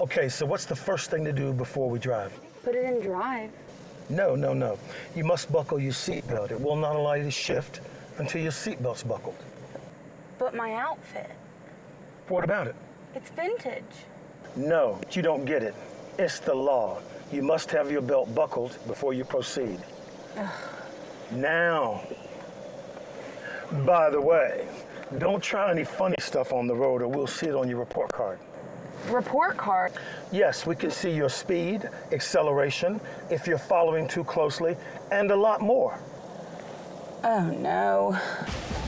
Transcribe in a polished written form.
Okay, so what's the first thing to do before we drive? Put it in drive. No, no, no. You must buckle your seatbelt. It will not allow you to shift until your seatbelt's buckled. But my outfit, What about it? it's vintage. No, you don't get it. It's the law. You must have your belt buckled before you proceed. Now, by the way, don't try any funny stuff on the road or we'll see it on your report card. Report card. Yes, we can see your speed, acceleration, if you're following too closely, and a lot more. Oh no.